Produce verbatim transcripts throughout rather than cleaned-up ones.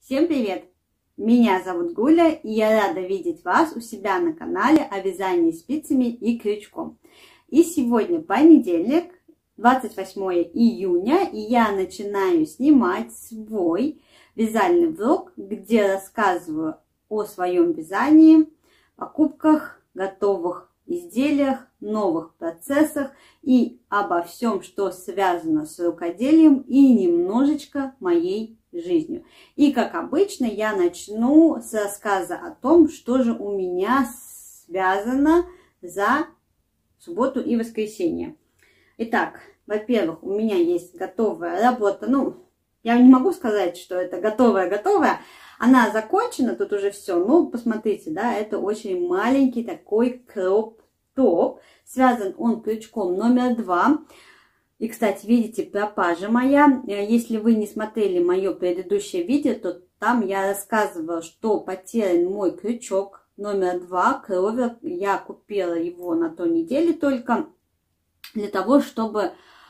Всем привет! Меня зовут Гуля, и я рада видеть вас у себя на канале о вязании спицами и крючком. И сегодня понедельник, двадцать восьмое июня, и я начинаю снимать свой вязальный влог, где рассказываю о своем вязании, покупках, готовых изделиях, новых процессах и обо всем, что связано с рукоделием и немножечко моей жизнью. И как обычно я начну с рассказа о том, что же у меня связано за субботу и воскресенье. Итак, во-первых, у меня есть готовая работа. Ну, я не могу сказать, что это готовая-готовая. Она закончена, тут уже все. Ну, посмотрите, да, это очень маленький такой кроп-топ. Связан он крючком номер два. И, кстати, видите, пропажа моя. Если вы не смотрели мое предыдущее видео, то там я рассказывала, что потерян мой крючок номер два, кровер. Я купила его на той неделе только для того, чтобы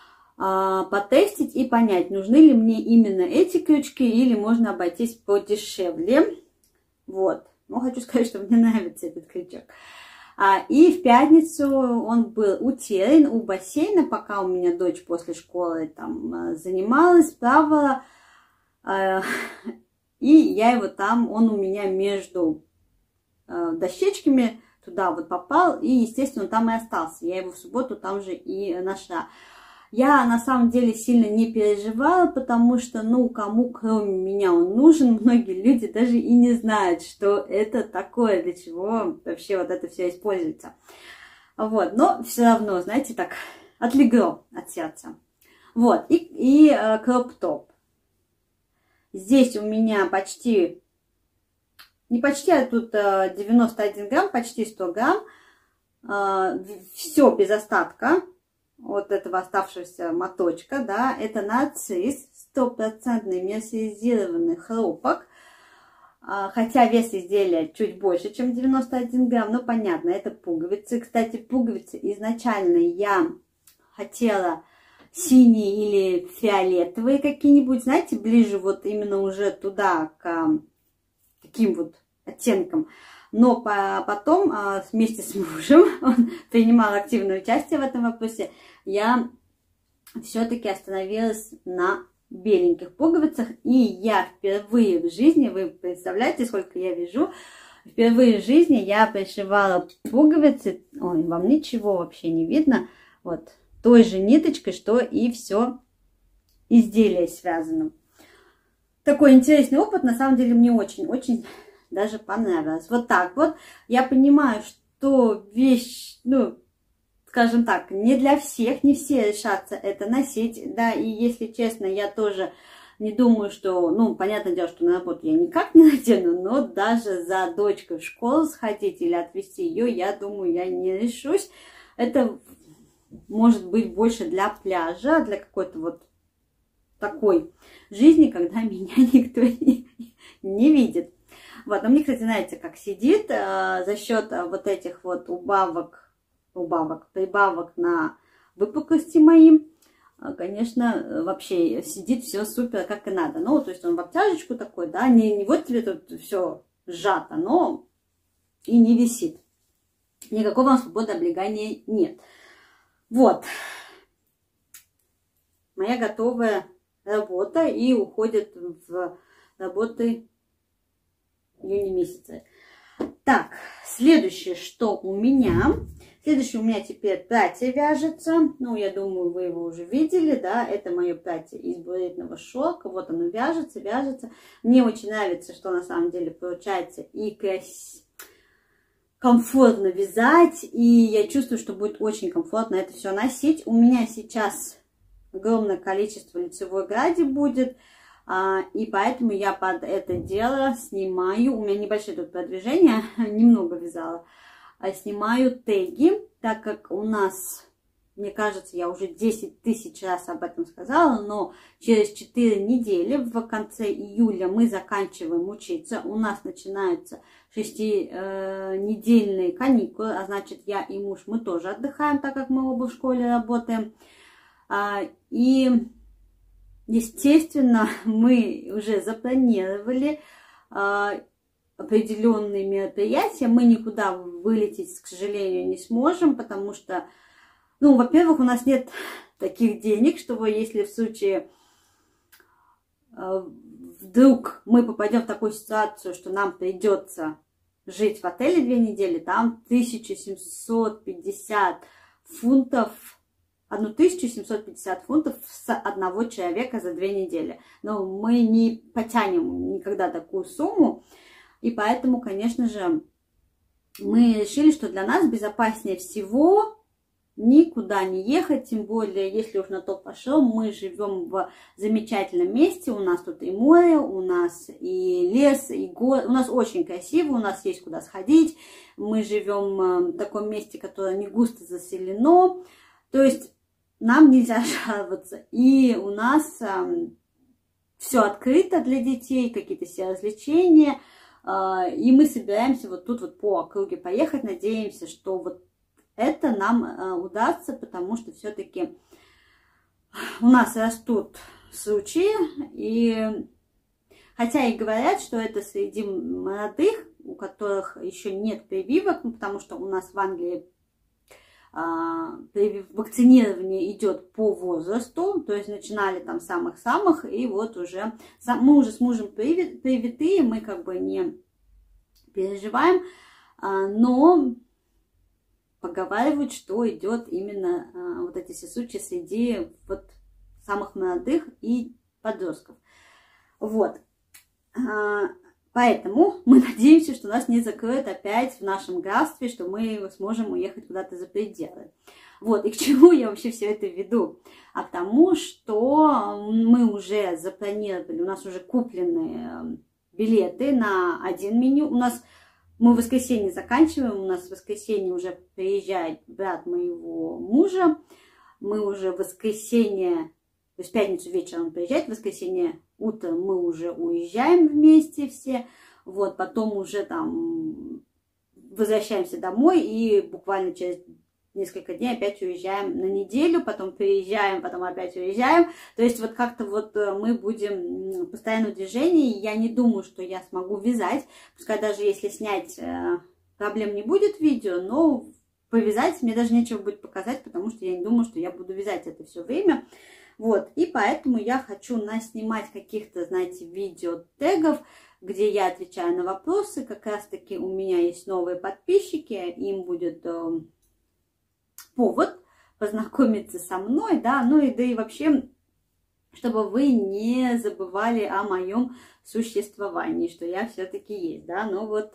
а, потестить и понять, нужны ли мне именно эти крючки или можно обойтись подешевле. Вот. Но хочу сказать, что мне нравится этот крючок. А, и в пятницу он был утерян у бассейна, пока у меня дочь после школы там занималась, плавала. А, и я его там, он у меня между а, дощечками туда вот попал, и, естественно, он там и остался. Я его в субботу там же и нашла. Я на самом деле сильно не переживала, потому что, ну, кому кроме меня он нужен, многие люди даже и не знают, что это такое, для чего вообще вот это все используется. Вот, но все равно, знаете, так отлегло от сердца. Вот, и, и э, кроп-топ. Здесь у меня почти, не почти, а тут э, девяносто один грамм, почти сто грамм. Э, все без остатка. Вот этого оставшегося моточка, да, это нарцисс, стопроцентный мерсеризированный хлопок, хотя вес изделия чуть больше, чем девяносто один грамм, но понятно, это пуговицы. Кстати, пуговицы изначально я хотела синие или фиолетовые какие-нибудь, знаете, ближе вот именно уже туда, к таким вот оттенкам. Но потом вместе с мужем, он принимал активное участие в этом вопросе, я все-таки остановилась на беленьких пуговицах. И я впервые в жизни, вы представляете, сколько я вяжу, впервые в жизни я пришивала пуговицы, ой, вам ничего вообще не видно, вот той же ниточкой, что и все изделие связано. Такой интересный опыт, на самом деле мне очень-очень даже понравилось. Вот так вот. Я понимаю, что вещь, ну, скажем так, не для всех, не все решатся это носить. Да, и если честно, я тоже не думаю, что, ну, понятное дело, что на работу я никак не надену, но даже за дочкой в школу сходить или отвезти ее, я думаю, я не решусь. Это может быть больше для пляжа, для какой-то вот такой жизни, когда меня никто не, не видит. Вот, но мне, кстати, нравится, как сидит э, за счет э, вот этих вот убавок, убавок, прибавок на выпуклости мои. Э, конечно, вообще сидит все супер, как и надо. Ну, то есть он в обтяжечку такой, да, не, не вот тебе тут все сжато, но и не висит. Никакого свободы облегания нет. Вот. Моя готовая работа и уходит в работы в июне месяце. Так, следующее, что у меня. Следующее у меня теперь платье вяжется. Ну, я думаю, вы его уже видели, да. Это мое платье из буритного шелка. Вот оно вяжется, вяжется. Мне очень нравится, что на самом деле получается и красиво, комфортно вязать. И я чувствую, что будет очень комфортно это все носить. У меня сейчас огромное количество лицевой глади будет. А, и поэтому я под это дело снимаю, у меня небольшие тут продвижения, немного вязала, а снимаю теги, так как у нас, мне кажется, я уже десять тысяч раз об этом сказала, но через четыре недели, в конце июля, мы заканчиваем учиться, у нас начинаются шестинедельные каникулы, а значит, я и муж, мы тоже отдыхаем, так как мы оба в школе работаем, а, и естественно, мы уже запланировали э, определенные мероприятия. Мы никуда вылететь, к сожалению, не сможем, потому что, ну, во-первых, у нас нет таких денег, чтобы, если в случае э, вдруг мы попадем в такую ситуацию, что нам придется жить в отеле две недели, там тысяча семьсот пятьдесят фунтов, тысячу семьсот пятьдесят фунтов с одного человека за две недели. Но мы не потянем никогда такую сумму, и поэтому, конечно же, мы решили, что для нас безопаснее всего никуда не ехать, тем более, если уж на то пошло, мы живем в замечательном месте, у нас тут и море, у нас и лес, и горы, у нас очень красиво, у нас есть куда сходить, мы живем в таком месте, которое не густо заселено, то есть нам нельзя жаловаться, и у нас э, все открыто для детей, какие-то все развлечения, э, и мы собираемся вот тут вот по округе поехать, надеемся, что вот это нам э, удастся, потому что все-таки у нас растут случаи, и хотя и говорят, что это среди молодых, у которых еще нет прививок, ну, потому что у нас в Англии э, вакцинирование идет по возрасту, то есть начинали там самых-самых, и вот уже мы уже с мужем привитые, мы как бы не переживаем, э, но поговаривают, что идет именно а, вот эти все случаи среди вот самых молодых и подростков. Вот. А, поэтому мы надеемся, что нас не закроют опять в нашем графстве, что мы сможем уехать куда-то за пределы. Вот. И к чему я вообще все это веду? А к тому, что мы уже запланировали, у нас уже куплены билеты на один меню. У нас Мы в воскресенье заканчиваем, у нас в воскресенье уже приезжает брат моего мужа, мы уже в воскресенье, то есть в пятницу вечером он приезжает, в воскресенье утром мы уже уезжаем вместе все, вот, потом уже там возвращаемся домой и буквально через несколько дней опять уезжаем на неделю, потом приезжаем, потом опять уезжаем. То есть вот как-то вот мы будем постоянно в движении. Я не думаю, что я смогу вязать. Пускай даже если снять, проблем не будет видео, но повязать мне даже нечего будет показать, потому что я не думаю, что я буду вязать это все время. Вот, и поэтому я хочу наснимать каких-то, знаете, видео-тегов, где я отвечаю на вопросы. Как раз-таки у меня есть новые подписчики, им будет повод познакомиться со мной, да, ну и да и вообще, чтобы вы не забывали о моем существовании, что я все-таки есть, да, но вот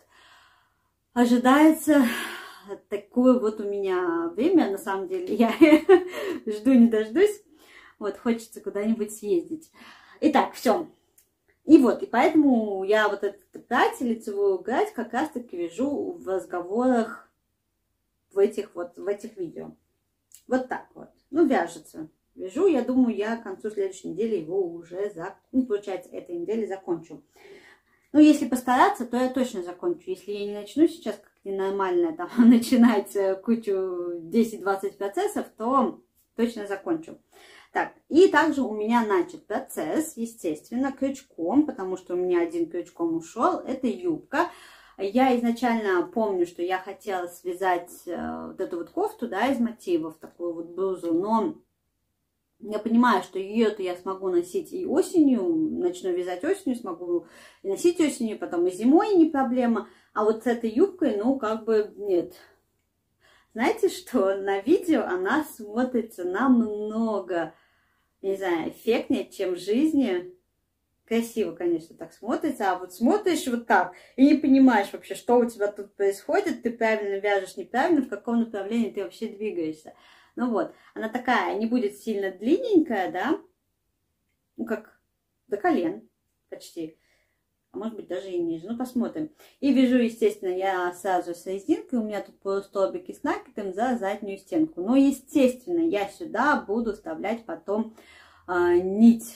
ожидается такое вот у меня время, на самом деле, я жду не дождусь, вот, хочется куда-нибудь съездить. Итак, все. И вот, и поэтому я вот эту грать, лицевую грать как раз-таки вяжу в разговорах в этих вот, в этих видео. Вот так вот. Ну, вяжется. Вяжу, я думаю, я к концу следующей недели его уже, за... ну, получается, этой недели закончу. Ну, если постараться, то я точно закончу. Если я не начну сейчас как ненормально там начинать кучу десять-двадцать процессов, то точно закончу. Так, и также у меня начат процесс, естественно, крючком, потому что у меня один крючком ушел. Это юбка. Я изначально помню, что я хотела связать э, вот эту вот кофту, да, из мотивов, такую вот блузу, но я понимаю, что ее-то я смогу носить и осенью, начну вязать осенью, смогу и носить осенью, потом и зимой не проблема, а вот с этой юбкой, ну, как бы нет. Знаете, что на видео она смотрится намного, не знаю, эффектнее, чем в жизни. Красиво, конечно, так смотрится, а вот смотришь вот так и не понимаешь вообще, что у тебя тут происходит, ты правильно вяжешь, неправильно, в каком направлении ты вообще двигаешься. Ну вот, она такая, не будет сильно длинненькая, да, ну как до колен почти, а может быть даже и ниже, ну посмотрим. И вяжу, естественно, я сразу с резинкой, у меня тут полустолбики с накидом за заднюю стенку. Но, естественно, я сюда буду вставлять потом а, нить.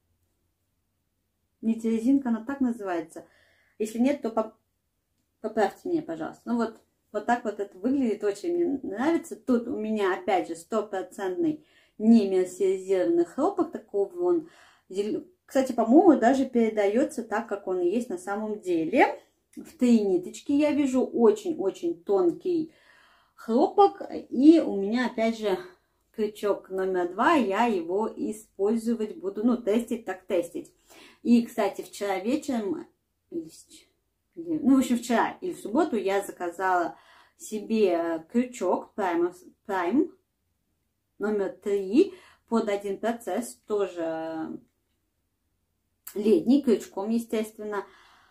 Нить резинка, она так называется. Если нет, то поправьте меня, пожалуйста. Ну вот, вот так вот это выглядит, очень мне нравится. Тут у меня, опять же, стопроцентный не мерсеризированный хлопок, такого он Кстати, по-моему, даже передается так, как он и есть на самом деле. В три ниточки я вижу, очень-очень тонкий хлопок. И у меня, опять же, крючок номер два, я его использовать буду, ну, тестить так тестить. И, кстати, вчера вечером, ну, в общем, вчера или в субботу я заказала себе крючок Prime, Prime номер три под один процесс, тоже летний, крючком, естественно.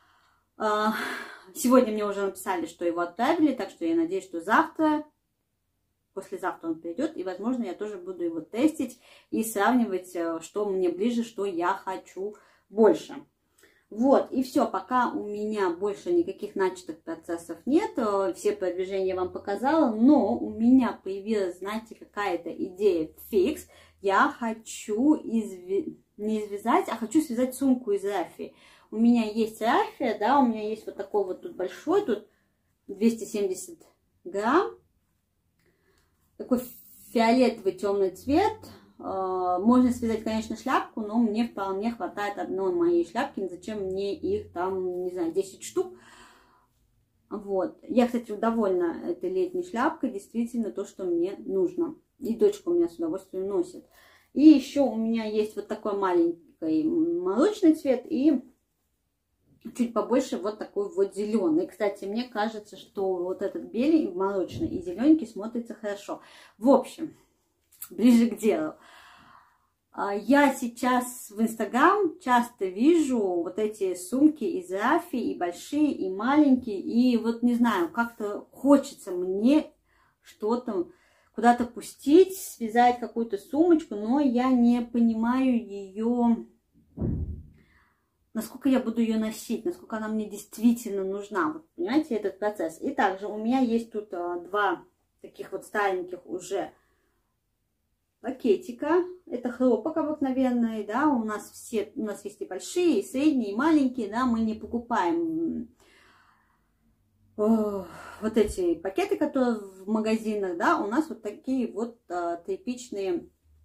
Сегодня мне уже написали, что его отправили, так что я надеюсь, что завтра, послезавтра он придет, и, возможно, я тоже буду его тестить и сравнивать, что мне ближе, что я хочу больше. Вот, и все, пока у меня больше никаких начатых процессов нет, все продвижения я вам показала, но у меня появилась, знаете, какая-то идея фикс. Я хочу изв... не извязать, а хочу связать сумку из рафии. У меня есть рафия, да, у меня есть вот такой вот тут большой, тут двести семьдесят грамм, такой фиолетовый темный цвет. Можно связать, конечно, шляпку, но мне вполне хватает одной моей шляпки. Зачем мне их там, не знаю, десять штук. Вот. Я, кстати, довольна этой летней шляпкой. Действительно то, что мне нужно. И дочка у меня с удовольствием носит. И еще у меня есть вот такой маленький молочный цвет и чуть побольше вот такой вот зеленый. Кстати, мне кажется, что вот этот белый, молочный и зелененький смотрится хорошо. В общем, ближе к делу. Я сейчас в Инстаграм часто вижу вот эти сумки из рафии, и большие, и маленькие. И вот не знаю, как-то хочется мне что-то куда-то пустить, связать какую-то сумочку, но я не понимаю ее, насколько я буду ее носить, насколько она мне действительно нужна. Вот, понимаете, этот процесс. И также у меня есть тут два таких вот стареньких уже пакетика. Это хлопок обыкновенный, да, у нас все, у нас есть и большие, и средние, и маленькие, да, мы не покупаем о, вот эти пакеты, которые в магазинах, да, у нас вот такие вот а, типичные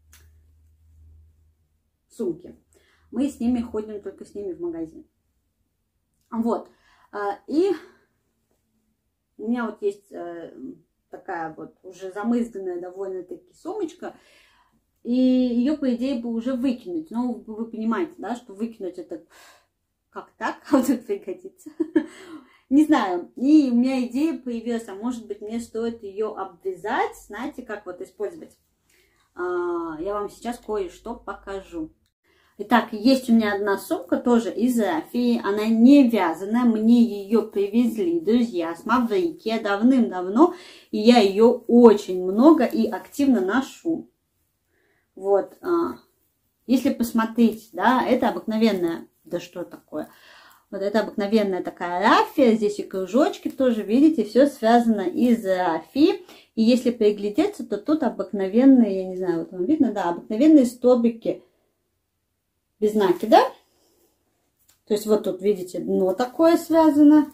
сумки. Мы с ними ходим, только с ними в магазин. Вот, а, и у меня вот есть а, такая вот уже замызганная довольно-таки сумочка. И ее, по идее, бы уже выкинуть. Но вы понимаете, да, что выкинуть это как так, а вот это пригодится. Не знаю. И у меня идея появилась, а может быть мне стоит ее обвязать. Знаете, как вот использовать? Я вам сейчас кое-что покажу. Итак, есть у меня одна сумка тоже из рафии. Она не вязаная. Мне ее привезли друзья с Маврикии давным-давно. И я ее очень много и активно ношу. Вот, а, если посмотреть, да, это обыкновенная, да что такое, вот это обыкновенная такая рафия, здесь и кружочки тоже, видите, все связано из рафии, и если приглядеться, то тут обыкновенные, я не знаю, вот вам видно, да, обыкновенные столбики без накида, то есть вот тут, видите, дно такое связано,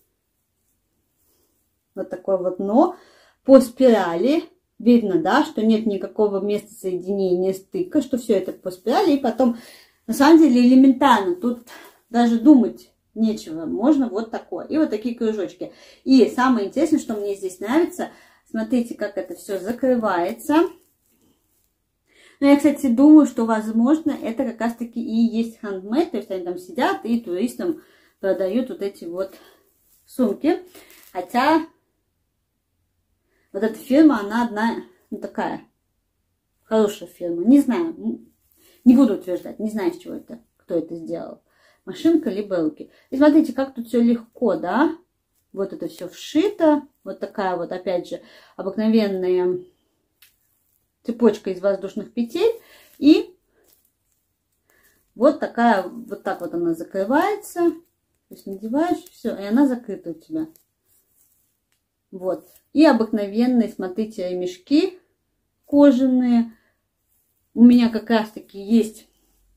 вот такое вот дно по спирали. Видно, да, что нет никакого места соединения, стыка, что все это по спирали. И потом, на самом деле, элементарно. Тут даже думать нечего. Можно вот такое. И вот такие кружочки. И самое интересное, что мне здесь нравится, смотрите, как это все закрывается. Ну, я, кстати, думаю, что, возможно, это как раз-таки и есть handmade. То есть они там сидят и туристам продают вот эти вот сумки. Хотя... Вот эта фирма, она одна, ну, такая, хорошая фирма. Не знаю, не буду утверждать, не знаю, с чего это, кто это сделал. Машинка либо руки. И смотрите, как тут все легко, да? Вот это все вшито. Вот такая вот, опять же, обыкновенная цепочка из воздушных петель. И вот такая, вот так вот она закрывается. То есть надеваешь, все, и она закрыта у тебя. Вот. И обыкновенные, смотрите, ремешки кожаные. У меня как раз таки есть,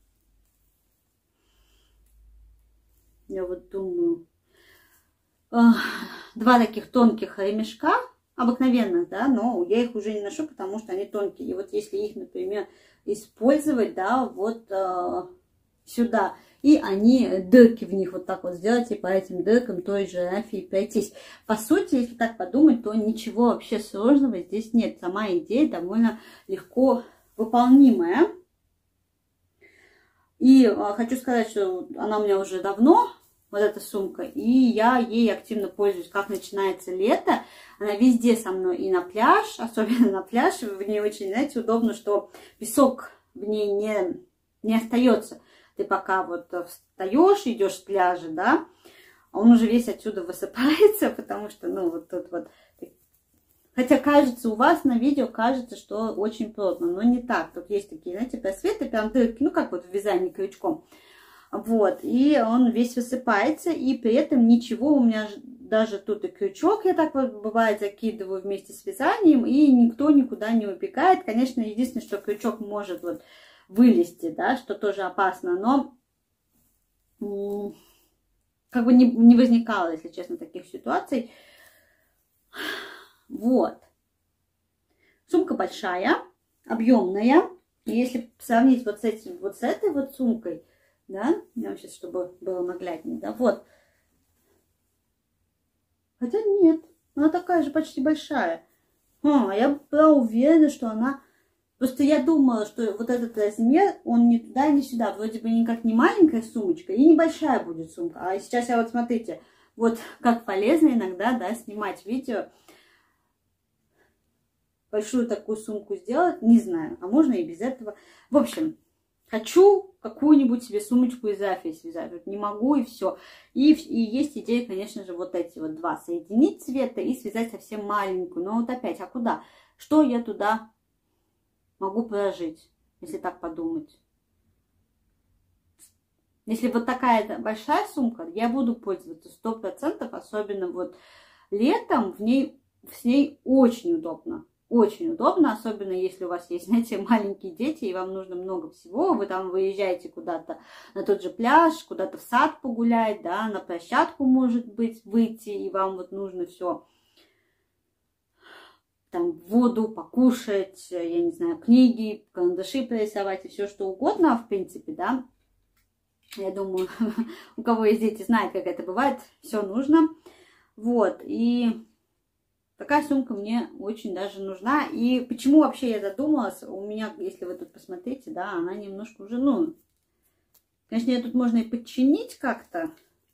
я вот думаю, два таких тонких ремешка, обыкновенных, да, но я их уже не ношу, потому что они тонкие. И вот если их, например, использовать, да, вот сюда. И они, дырки в них вот так вот сделать, и по этим дыркам той же рафии пройтись. По сути, если так подумать, то ничего вообще сложного здесь нет. Сама идея довольно легко выполнимая. И а, хочу сказать, что она у меня уже давно, вот эта сумка, и я ей активно пользуюсь, как начинается лето. Она везде со мной, и на пляж, особенно на пляж. В ней очень, знаете, удобно, что песок в ней не, не остается. Ты пока вот встаешь, идешь с пляжа, да, он уже весь отсюда высыпается, потому что, ну, вот тут вот. Хотя кажется, у вас на видео кажется, что очень плотно, но не так. Тут есть такие, знаете, просветы, прям дырки, ну, как вот в вязании крючком. Вот, и он весь высыпается, и при этом ничего, у меня даже тут и крючок, я так вот, бывает, закидываю вместе с вязанием, и никто никуда не убегает. Конечно, единственное, что крючок может вот вылезти, да, что тоже опасно, но как бы не, не возникало, если честно, таких ситуаций. Вот. Сумка большая, объемная. И если сравнить вот с этим, вот с этой вот сумкой, да, я сейчас, чтобы было нагляднее, да, вот. Хотя нет, она такая же почти большая. А, я была уверена, что она... Просто я думала, что вот этот размер, он ни туда, ни сюда. Вроде бы никак не маленькая сумочка и небольшая будет сумка. А сейчас я вот, смотрите, вот как полезно иногда, да, снимать видео. Большую такую сумку сделать, не знаю, а можно и без этого. В общем, хочу какую-нибудь себе сумочку из рафии связать. Вот не могу, и все. И, и есть идея, конечно же, вот эти вот два соединить цвета и связать совсем маленькую. Но вот опять, а куда? Что я туда могу положить, если так подумать? Если вот такая большая сумка, я буду пользоваться сто процентов, особенно вот летом, в ней, с ней очень удобно. Очень удобно, особенно если у вас есть, знаете, маленькие дети, и вам нужно много всего. Вы там выезжаете куда-то на тот же пляж, куда-то в сад погулять, да, на площадку, может быть, выйти, и вам вот нужно все, там, воду, покушать, я не знаю, книги, карандаши порисовать и все что угодно, в принципе, да. Я думаю, у кого есть дети, знает, как это бывает, все нужно. Вот, и... Такая сумка мне очень даже нужна. И почему вообще я задумалась? У меня, если вы тут посмотрите, да, она немножко уже, ну... Конечно, ее тут можно и подчинить как-то.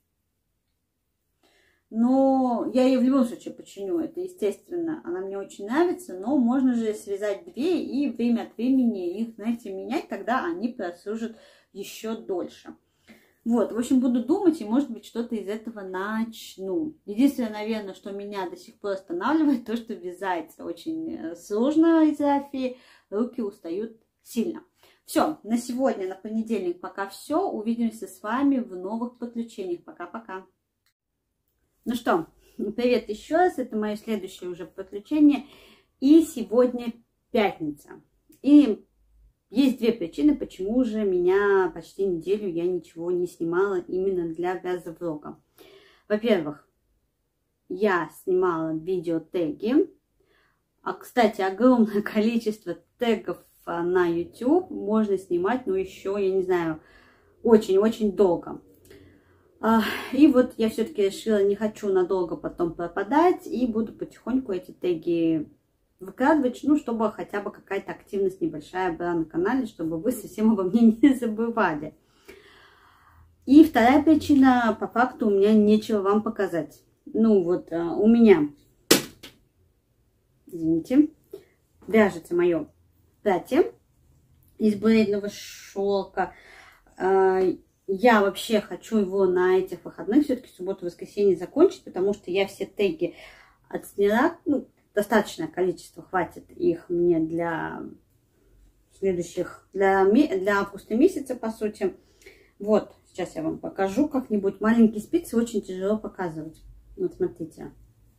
Но я ее в любом случае починю. Это естественно. Она мне очень нравится. Но можно же связать две и время от времени их, знаете, менять. Тогда они прослужат еще дольше. Вот, в общем, буду думать, и, может быть, что-то из этого начну. Единственное, наверное, что меня до сих пор останавливает, то, что вязать очень сложно из рафии, руки устают сильно. Все, на сегодня, на понедельник пока все. Увидимся с вами в новых подключениях. Пока-пока. Ну что, привет еще раз. Это мое следующее уже подключение. И сегодня пятница. И... Есть две причины, почему же меня почти неделю я ничего не снимала именно для вязовлога. Во-первых, я снимала видео-теги. А, кстати, огромное количество тегов на YouTube можно снимать, но еще, я не знаю, очень-очень долго. И вот я все-таки решила, не хочу надолго потом пропадать, и буду потихоньку эти теги выкладывать, ну, чтобы хотя бы какая-то активность небольшая была на канале, чтобы вы совсем обо мне не забывали. И вторая причина, по факту, у меня нечего вам показать. Ну, вот у меня, извините, вяжется мое платье из бледного шелка. Я вообще хочу его на этих выходных, все-таки субботу-воскресенье закончить, потому что я все теги отсняла, ну, достаточное количество, хватит их мне для следующих, для, для августа месяца, по сути. Вот, сейчас я вам покажу как-нибудь. Маленькие спицы очень тяжело показывать. Вот, смотрите.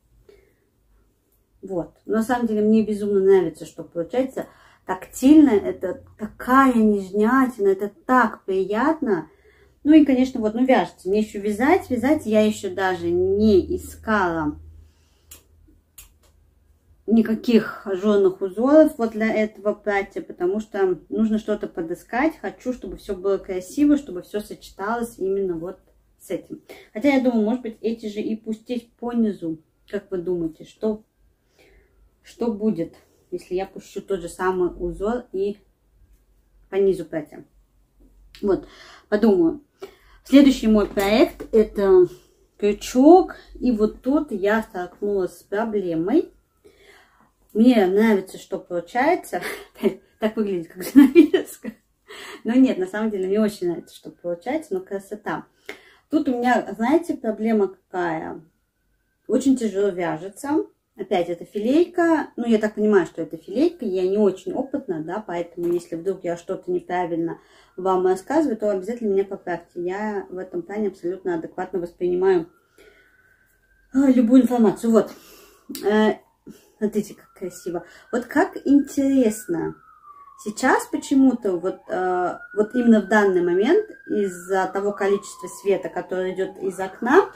Вот. Но на самом деле мне безумно нравится, что получается тактильно. Это такая нежнятина, это так приятно. Ну и, конечно, вот, ну вяжется. Мне еще вязать, вязать я еще даже не искала никаких ажурных узоров вот для этого платья, потому что нужно что-то подыскать. Хочу, чтобы все было красиво, чтобы все сочеталось именно вот с этим. Хотя я думаю, может быть, эти же и пустить по низу. Как вы думаете, что, что будет, если я пущу тот же самый узор и по низу платья? Вот, подумаю. Следующий мой проект — это крючок. И вот тут я столкнулась с проблемой. Мне нравится, что получается. Так выглядит, как занавеска. Но нет, на самом деле мне очень нравится, что получается. Но красота. Тут у меня, знаете, проблема какая? Очень тяжело вяжется. Опять это филейка. Ну, я так понимаю, что это филейка. Я не очень опытна, да, поэтому если вдруг я что-то неправильно вам рассказываю, то обязательно меня поправьте. Я в этом плане абсолютно адекватно воспринимаю любую информацию. Вот. Смотрите, как красиво. Вот как интересно. Сейчас почему-то вот, э, вот именно в данный момент из-за того количества света, которое идет из окна,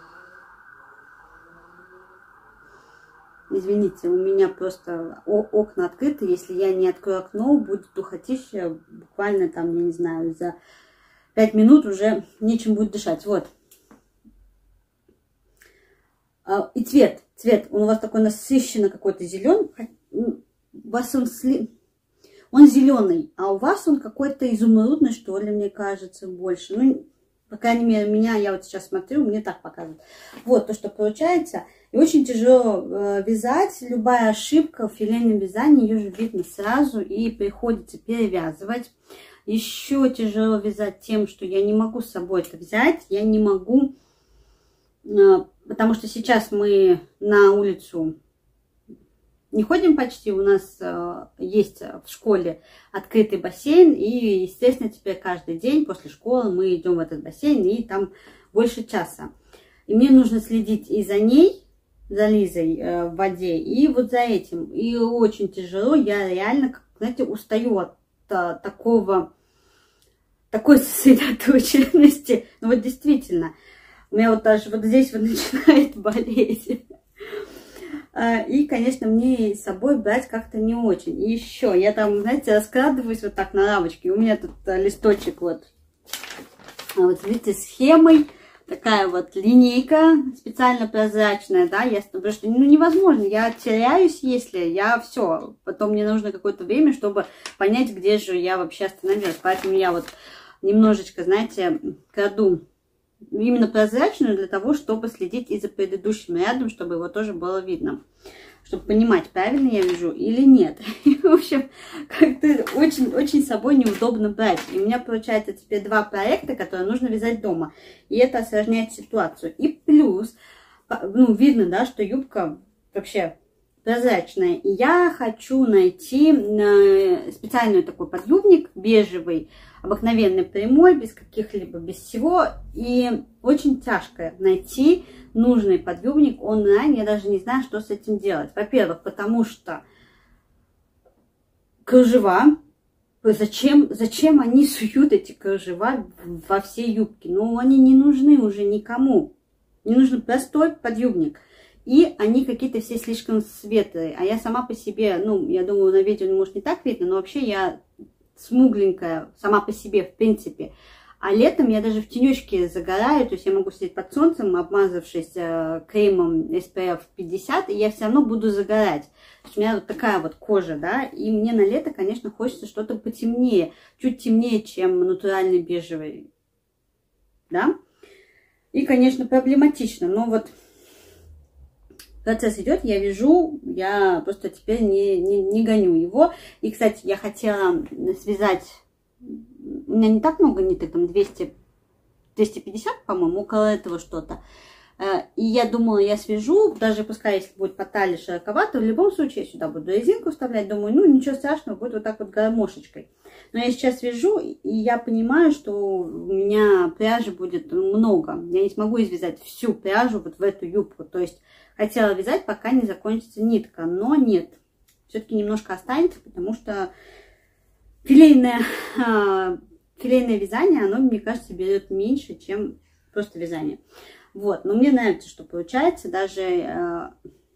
извините, у меня просто окна открыты. Если я не открою окно, будет духотища. Буквально там, я не знаю, за пять минут уже нечем будет дышать. Вот. И цвет. Цвет. Он у вас такой насыщенный какой-то зеленый. У вас он, сли... он зеленый, а у вас он какой-то изумрудный, что ли, мне кажется, больше. Ну, по крайней мере, меня, я вот сейчас смотрю, мне так показывают. Вот то, что получается. И очень тяжело э, вязать. Любая ошибка в филейном вязании, ее же видно сразу, и приходится перевязывать. Еще тяжело вязать тем, что я не могу с собой это взять. Я не могу, э, потому что сейчас мы на улицу не ходим почти. У нас э, есть в школе открытый бассейн. И, естественно, теперь каждый день после школы мы идем в этот бассейн. И там больше часа. И мне нужно следить и за ней, за Лизой э, в воде, и вот за этим. И очень тяжело. Я реально, знаете, устаю от а, такого, такой сосредоточенности. Ну вот действительно. У меня вот даже вот здесь вот начинает болеть. И, конечно, мне с собой брать как-то не очень. И еще, я там, знаете, раскладываюсь вот так на рамочке. У меня тут листочек вот, вот видите, схемой. Такая вот линейка специально прозрачная, да, я, потому что, ну, невозможно, я теряюсь, если я все, потом мне нужно какое-то время, чтобы понять, где же я вообще остановилась. Поэтому я вот немножечко, знаете, краду именно прозрачную для того, чтобы следить и за предыдущим рядом, чтобы его тоже было видно. Чтобы понимать, правильно я вяжу или нет. И, в общем, как-то очень-очень с собой неудобно брать. И у меня получается теперь два проекта, которые нужно вязать дома. И это осложняет ситуацию. И плюс, ну, видно, да, что юбка вообще прозрачная. И я хочу найти специальный такой подъюбник, бежевый, обыкновенный, прямой, без каких-либо, без всего. И очень тяжко найти нужный подъюбник онлайн. Я даже не знаю, что с этим делать. Во-первых, потому что кружева, зачем, зачем они суют эти кружева во все юбки? Ну, они не нужны уже никому. Мне нужен простой подъюбник. И они какие-то все слишком светлые. А я сама по себе, ну, я думаю, на видео, может, не так видно, но вообще я смугленькая сама по себе, в принципе. А летом я даже в тенечке загораю, то есть я могу сидеть под солнцем, обмазавшись э, кремом эс пэ эф пятьдесят, и я все равно буду загорать. То есть у меня вот такая вот кожа, да, и мне на лето, конечно, хочется что-то потемнее, чуть темнее, чем натуральный бежевый, да. И, конечно, проблематично, но вот процесс идет, я вяжу, я просто теперь не, не, не гоню его. И, кстати, я хотела связать, у меня не так много ниток, там двести, двести пятьдесят, по-моему, около этого что-то. И я думала, я свяжу, даже пускай, если будет по талии широковато, в любом случае я сюда буду резинку вставлять. Думаю, ну ничего страшного, будет вот так вот гармошечкой. Но я сейчас вяжу, и я понимаю, что у меня пряжи будет много. Я не смогу извязать всю пряжу вот в эту юбку. То есть хотела вязать, пока не закончится нитка, но нет. Все-таки немножко останется, потому что филейное, филейное вязание, оно, мне кажется, берет меньше, чем просто вязание. Вот, но мне нравится, что получается, даже э,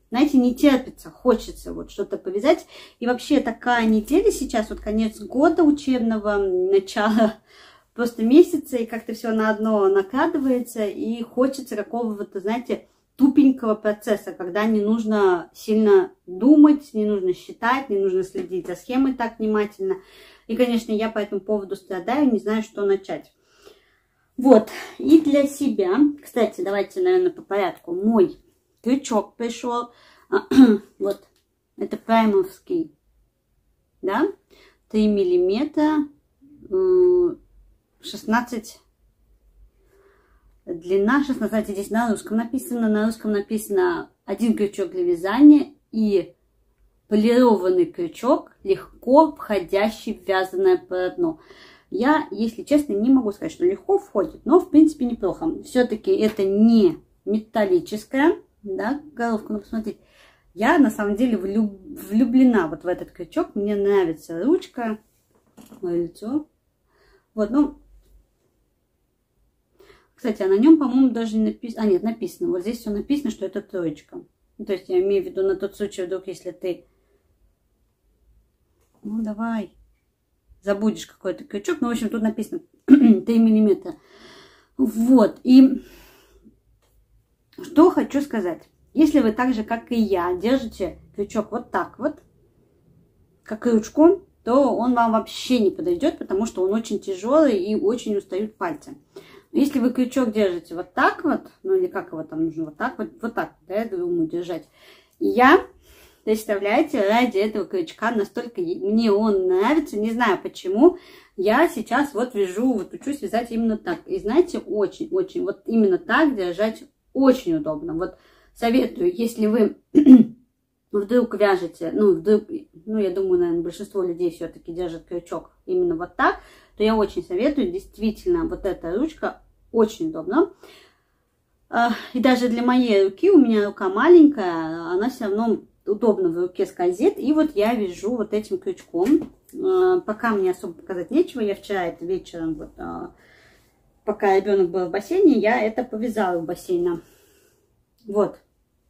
знаете, не терпится, хочется вот что-то повязать. И вообще такая неделя сейчас, вот конец года учебного, начало просто месяца, и как-то все на одно накладывается, и хочется какого-то, знаете, тупенького процесса, когда не нужно сильно думать, не нужно считать, не нужно следить за схемой так внимательно. И, конечно, я по этому поводу страдаю, не знаю, что начать. Вот, и для себя, кстати, давайте, наверное, по порядку, мой крючок пришел, вот, это праймовский, да, три миллиметра, шестнадцать, длина шестнадцать, здесь на русском написано, на русском написано один крючок для вязания и полированный крючок, легко входящий в вязаное полотно. Я, если честно, не могу сказать, что легко входит, но в принципе неплохо. Все-таки это не металлическая, да, головка, но посмотрите, я на самом деле влюб... влюблена вот в этот крючок, мне нравится ручка, мое лицо. Вот, ну, кстати, а на нем, по-моему, даже не написано, а нет, написано, вот здесь все написано, что это троечка. Ну, то есть я имею в виду на тот случай, вдруг, если ты, ну, давай, забудешь какой-то крючок, ну, в общем, тут написано три миллиметра. Вот, и что хочу сказать. Если вы так же, как и я, держите крючок вот так вот, как ручку, то он вам вообще не подойдет, потому что он очень тяжелый и очень устают пальцы. Если вы крючок держите вот так вот, ну или как его там нужно, вот так вот, вот так, да, я думаю, держать. И я, представляете, ради этого крючка настолько мне он нравится, не знаю почему, я сейчас вот вяжу, вот учусь вязать именно так. И знаете, очень-очень, вот именно так держать очень удобно. Вот советую, если вы вдруг вяжете, ну, вдруг, ну, я думаю, наверное, большинство людей все-таки держат крючок именно вот так, то я очень советую, действительно, вот эта ручка очень удобна. И даже для моей руки, у меня рука маленькая, она все равно удобно в руке скользит. И вот я вяжу вот этим крючком. Пока мне особо показать нечего, я вчера это вечером, вот, пока ребенок был в бассейне, я это повязала в бассейне. Вот.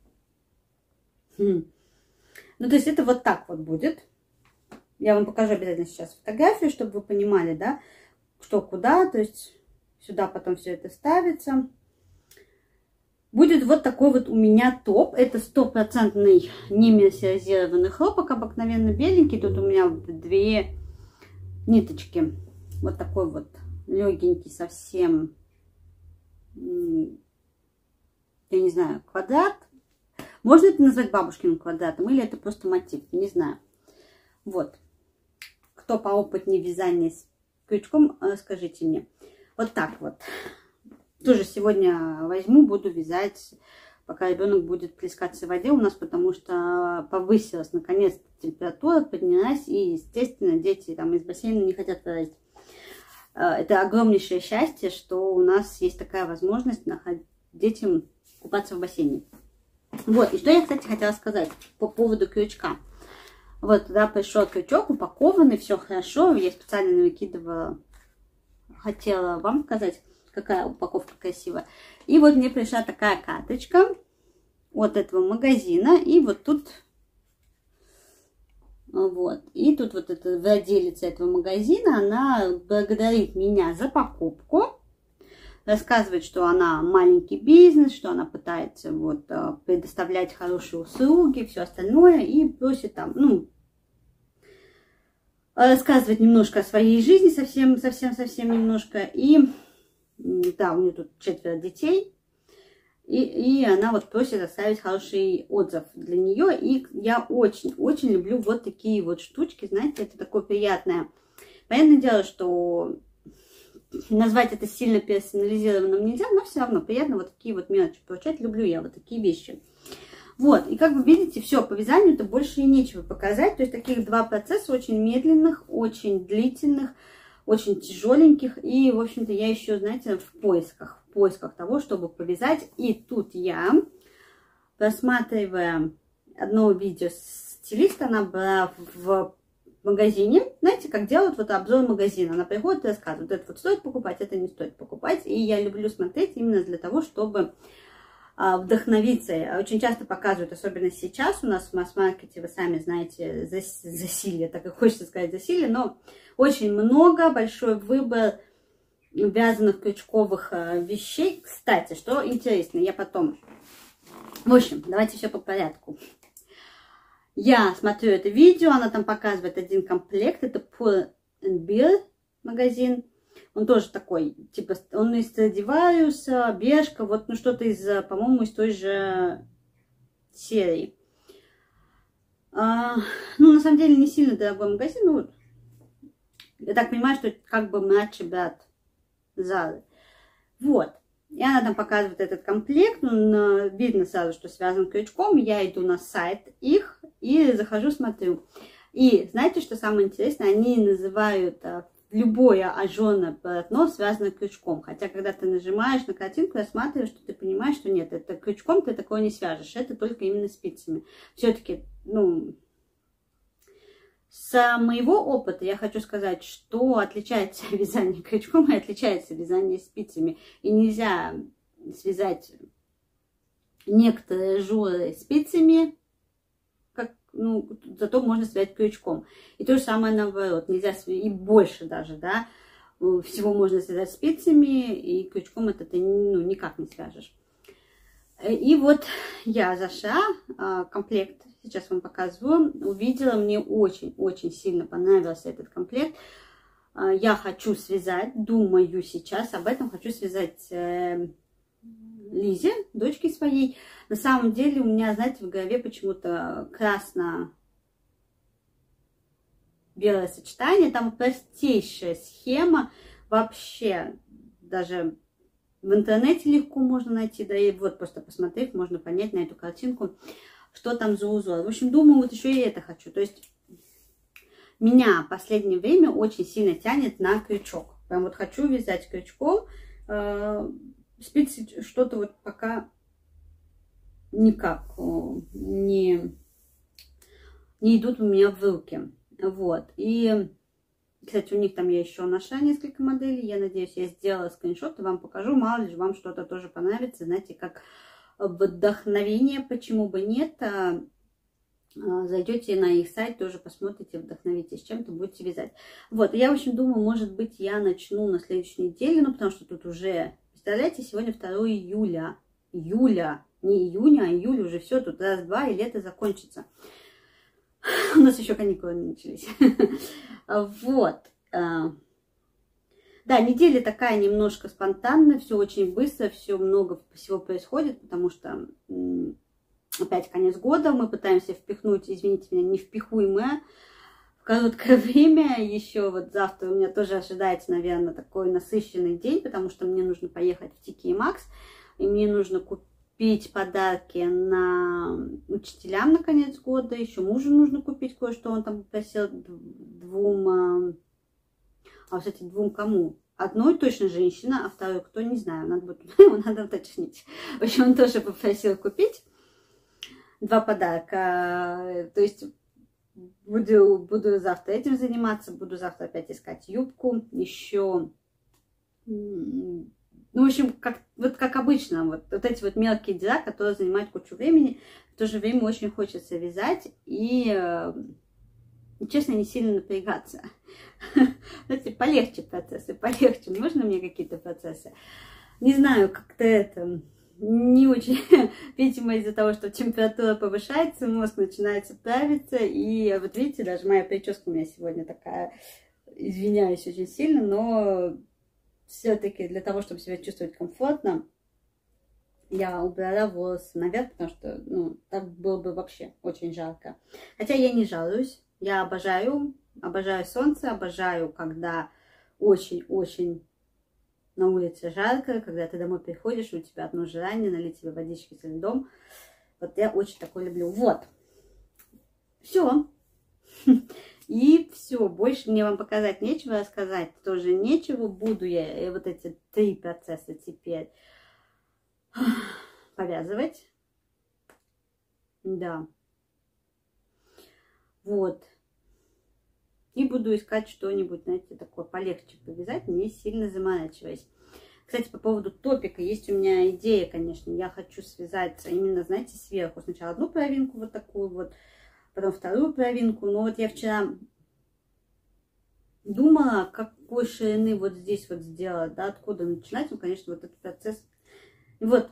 Ну, то есть это вот так вот будет. Я вам покажу обязательно сейчас фотографию, чтобы вы понимали, да, что куда. То есть сюда потом все это ставится. Будет вот такой вот у меня топ. Это стопроцентный не мерсеризированный хлопок, обыкновенно беленький. Тут у меня вот две ниточки. Вот такой вот легенький совсем, я не знаю, квадрат. Можно это назвать бабушкиным квадратом или это просто мотив, не знаю. Вот. Кто поопытнее вязания с крючком, скажите мне. Вот так вот. Тоже сегодня возьму, буду вязать, пока ребенок будет плескаться в воде у нас, потому что повысилась наконец-то температура, поднялась, и, естественно, дети там из бассейна не хотят вылазить. Это огромнейшее счастье, что у нас есть такая возможность детям купаться в бассейне. Вот, и что я, кстати, хотела сказать по поводу крючка. Вот, туда пришел крючок, упакованный, все хорошо. Я специально выкидывала, хотела вам показать, какая упаковка красивая. И вот мне пришла такая карточка от этого магазина. И вот тут, вот, и тут вот эта владелица этого магазина, она благодарит меня за покупку. Рассказывает, что она маленький бизнес, что она пытается вот предоставлять хорошие услуги, все остальное. И просит там, ну, рассказывать немножко о своей жизни, совсем, совсем, совсем немножко. И, да, у нее тут четверо детей. И, и она вот просит оставить хороший отзыв для нее. И я очень, очень люблю вот такие вот штучки, знаете, это такое приятное. Понятное дело, что назвать это сильно персонализированным нельзя, но все равно приятно вот такие вот мелочи получать. Люблю я вот такие вещи. Вот, и как вы видите, все, по вязанию-то больше и нечего показать. То есть таких два процесса очень медленных, очень длительных, очень тяжеленьких. И, в общем-то, я еще, знаете, в поисках, в поисках того, чтобы повязать. И тут я, просматривая одно видео стилиста, она была в магазине, знаете, как делают вот обзор магазина. Она приходит и рассказывает, это вот стоит покупать, это не стоит покупать. И я люблю смотреть именно для того, чтобы вдохновиться. Очень часто показывают, особенно сейчас у нас в масс-маркете, вы сами знаете, засилье, так и хочется сказать засилье, но очень много, большой выбор вязаных крючковых вещей. Кстати, что интересно, я потом... В общем, давайте все по порядку. Я смотрю это видео, она там показывает один комплект, это Pull and Bear магазин. Он тоже такой, типа, он из Stradivarius, Бершка, вот, ну, что-то из, по-моему, из той же серии. А, ну, на самом деле, не сильно дорогой магазин, ну, я так понимаю, что это как бы младший брат Зары. Вот. И она там показывает этот комплект, ну, видно сразу, что связан крючком. Я иду на сайт их и захожу, смотрю. И знаете, что самое интересное? Они называют любое ажурное полотно связано крючком. Хотя, когда ты нажимаешь на картинку, рассматриваешь, что ты понимаешь, что нет, это крючком ты такое не свяжешь. Это только именно спицами. Все-таки, ну, с моего опыта я хочу сказать, что отличается вязание крючком и отличается вязание спицами. И нельзя связать некоторые ажуры спицами, как, ну, зато можно связать крючком. И то же самое наоборот, нельзя, и больше даже, да, всего можно связать спицами, и крючком это ты, ну, никак не свяжешь. И вот я зашла, комплект, сейчас вам показываю, увидела, мне очень-очень сильно понравился этот комплект. Я хочу связать, думаю сейчас, об этом хочу связать Лизе, дочке своей. На самом деле у меня, знаете, в голове почему-то красно-белое сочетание. Там простейшая схема. Вообще, даже в интернете легко можно найти. Да и вот просто посмотрев, можно понять на эту картинку, что там за узор. В общем, думаю, вот еще и это хочу. То есть меня в последнее время очень сильно тянет на крючок. Прям вот хочу вязать крючком. Спицы что-то вот пока никак не, не идут у меня в руки. Вот. И, кстати, у них там я еще нашла несколько моделей. Я надеюсь, я сделала скриншот и вам покажу. Мало ли вам что-то тоже понравится. Знаете, как вдохновение, почему бы нет. Зайдете на их сайт, тоже посмотрите, вдохновитесь чем-то, будете вязать. Вот, я, в общем, думаю, может быть, я начну на следующей неделе, ну, потому что тут уже... Представляете, сегодня второе июля. Июля. Не июня, а июля уже все. Тут раз-два, и лето закончится. У нас еще каникулы не начались. Вот. Да, неделя такая немножко спонтанная. Все очень быстро, все много всего происходит, потому что опять конец года. Мы пытаемся впихнуть, извините меня, невпихуемое в короткое время. Еще вот завтра у меня тоже ожидается, наверное, такой насыщенный день, потому что мне нужно поехать в Тики и Макс, и мне нужно купить подарки на учителям на конец года. Еще мужу нужно купить кое-что, он там попросил двум, а, кстати, двум кому? Одной точно женщина, а второй кто, не знаю, надо будет, надо уточнить. В общем, он тоже попросил купить два подарка, то есть... Буду, буду завтра этим заниматься, буду завтра опять искать юбку, еще, ну, в общем, как, вот как обычно, вот, вот эти вот мелкие дела, которые занимают кучу времени, в то же время очень хочется вязать и, честно, не сильно напрягаться. Знаете, полегче процессы, полегче, можно мне какие-то процессы? Не знаю, как-то это... Не очень, видимо, из-за того, что температура повышается, мозг начинает правиться. И вот видите, даже моя прическа у меня сегодня такая, извиняюсь очень сильно, но все-таки для того, чтобы себя чувствовать комфортно, я убрала волосы наверх, потому что, ну, так было бы вообще очень жарко. Хотя я не жалуюсь, я обожаю, обожаю солнце, обожаю, когда очень-очень... на улице жарко, когда ты домой приходишь, у тебя одно желание налить себе водички со льдом. Вот я очень такое люблю. Вот. Все. И все. Больше мне вам показать нечего, рассказать тоже нечего. Буду я и вот эти три процесса теперь повязывать. Да. Вот. И буду искать что-нибудь, знаете, такое полегче повязать, не сильно заморачиваясь. Кстати, по поводу топика, есть у меня идея, конечно, я хочу связать именно, знаете, сверху. Сначала одну половинку вот такую вот, потом вторую половинку. Но вот я вчера думала, какой ширины вот здесь вот сделать, да, откуда начинать. Ну, конечно, вот этот процесс. И вот,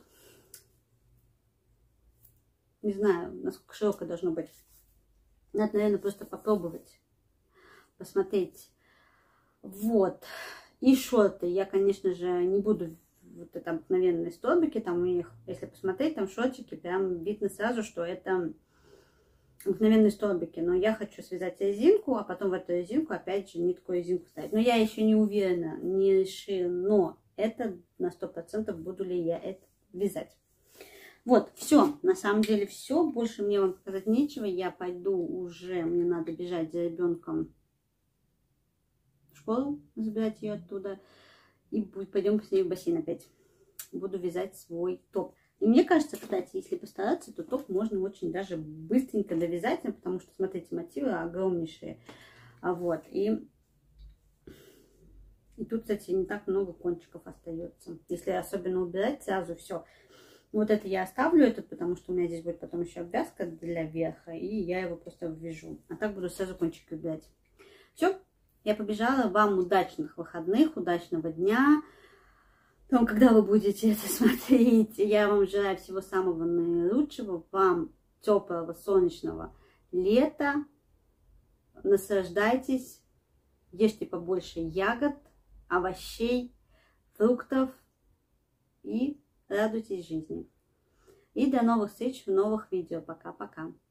не знаю, насколько широко должно быть. Надо, наверное, просто попробовать, посмотреть. Вот. И шорты. Я, конечно же, не буду вот это обыкновенные столбики. Там у них, если посмотреть, там шортики, прям видно сразу, что это обыкновенные столбики. Но я хочу связать резинку, а потом в эту резинку опять же нитку резинку ставить. Но я еще не уверена, не решила, но это на сто процентов буду ли я это вязать. Вот, все, на самом деле все, больше мне вам показать нечего, я пойду уже, мне надо бежать за ребенком в школу, забирать ее оттуда, и пойдем с ней в бассейн опять, буду вязать свой топ. И мне кажется, кстати, если постараться, то топ можно очень даже быстренько довязать, потому что, смотрите, мотивы огромнейшие, а вот, и... И тут, кстати, не так много кончиков остается, если особенно убирать сразу все. Вот это я оставлю, этот, потому что у меня здесь будет потом еще обвязка для верха, и я его просто ввяжу. А так буду сразу кончики убирать. Все, я побежала. Вам удачных выходных, удачного дня. Потом, когда вы будете это смотреть, я вам желаю всего самого наилучшего. Вам теплого, солнечного лета. Наслаждайтесь, ешьте побольше ягод, овощей, фруктов и радуйтесь жизни. И до новых встреч в новых видео. Пока-пока.